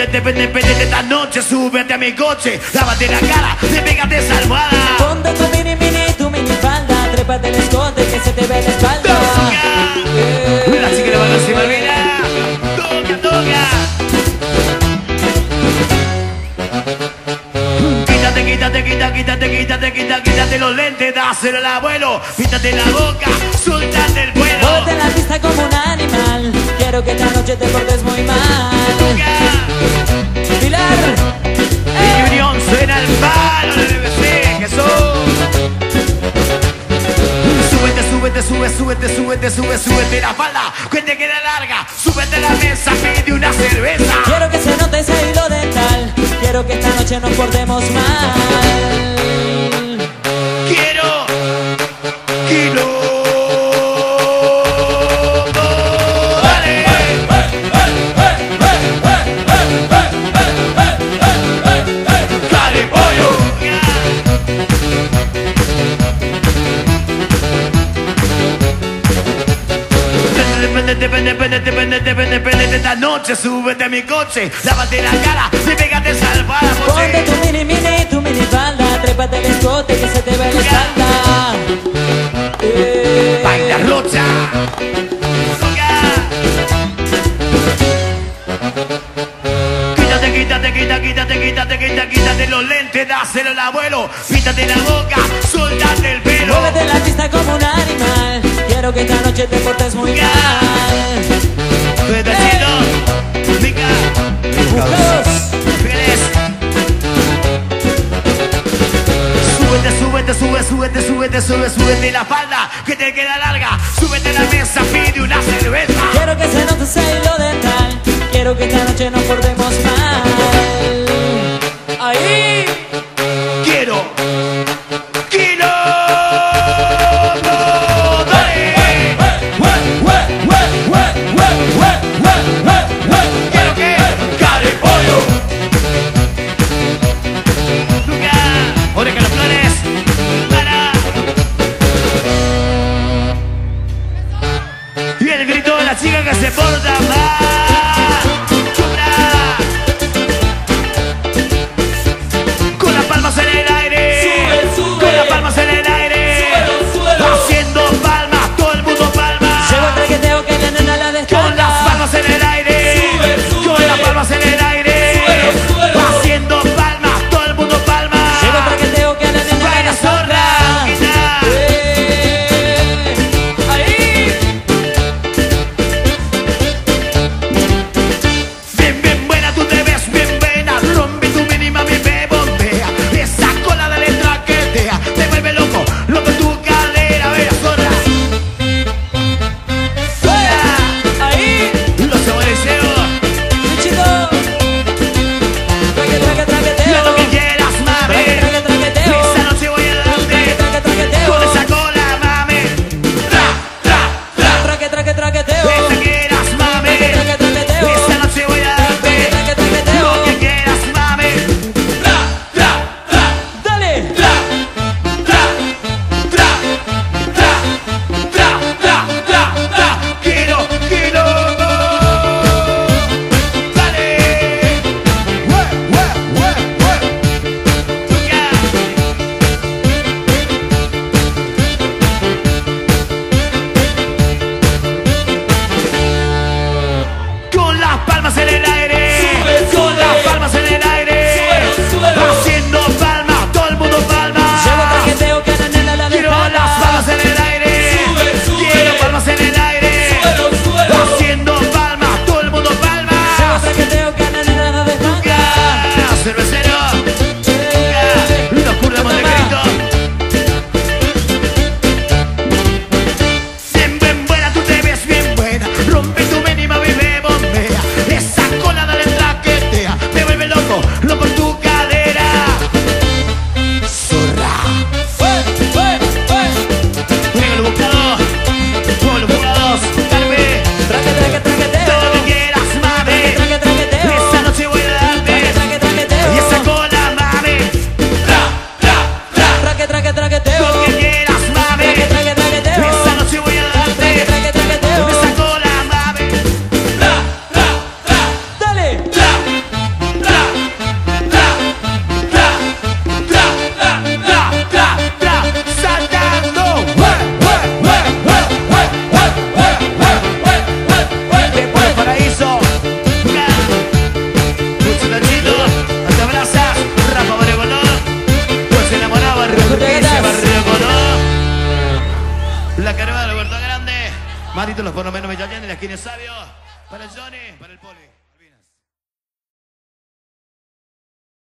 Pendiente esta noche, súbete a mi coche, lávate la cara, te pégate esa almohada. Ponte tu mini falda, trépate el escote que se te ve la espalda. La chica le va a decir Malvina. Toca. Quítate los lentes, dáselo al abuelo. Píntate la boca, suéltate el vuelo. Muévete en la pista como un animal, quiero que esta noche te portes muy mal. Pilar, y Unión suena el palo del BBC, Jesús. Súbete la falda, que te queda larga. Súbete a la mesa, pide una cerveza. Quiero que se note ese hilo dental, quiero que esta noche nos portemos mal. Quiero kilo. Depende esta noche, súbete a mi coche, lávate la cara, y pégate salvada. Ponte tu mini falda, trépate el escote que se te ve la espalda. Baila rocha. Quítate los lentes, dáselo al abuelo. Píntate la boca, suéltate el pelo. Muévete en la pista como un animal, quiero que esta noche te portes muy mal. Súbete la falda, que te queda larga. Súbete a la mesa, pide una cerveza. Quiero que se note ese hilo dental, quiero que esta noche nos portemos mal. Ahí. Quiero kilo. Quiero que caripollo. Ahora que los flores. Y el grito de la chica que se porta mal. Marito, los por lo menos me llaman en la esquina sabio. Para el Johnny, para el Poli.